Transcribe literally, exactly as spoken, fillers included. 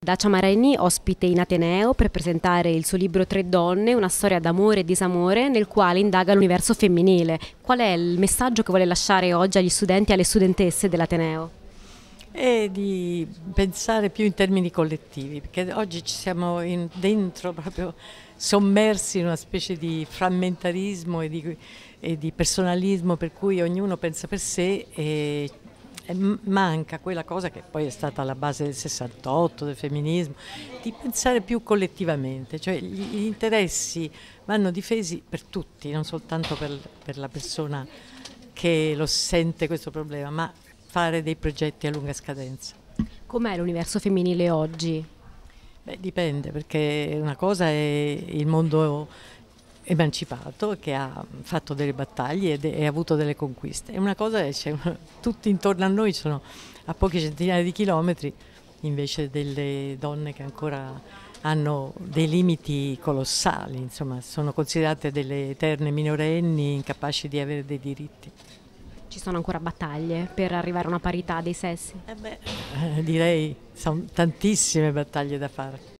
Dacia Maraini ospite in Ateneo per presentare il suo libro Tre donne, una storia d'amore e disamore nel quale indaga l'universo femminile. Qual è il messaggio che vuole lasciare oggi agli studenti e alle studentesse dell'Ateneo? È di pensare più in termini collettivi, perché oggi ci siamo in, dentro proprio sommersi in una specie di frammentarismo e di, e di personalismo per cui ognuno pensa per sé e E manca quella cosa che poi è stata la base del sessantotto, del femminismo, di pensare più collettivamente, cioè gli, gli interessi vanno difesi per tutti, non soltanto per, per la persona che lo sente questo problema, ma fare dei progetti a lunga scadenza. Com'è l'universo femminile oggi? Beh, dipende, perché una cosa è il mondo emancipato che ha fatto delle battaglie e ha avuto delle conquiste, e una cosa è cioè, tutti intorno a noi sono a poche centinaia di chilometri invece delle donne che ancora hanno dei limiti colossali, insomma sono considerate delle eterne minorenni incapaci di avere dei diritti. Ci sono ancora battaglie per arrivare a una parità dei sessi? Eh beh, eh, direi sono tantissime battaglie da fare.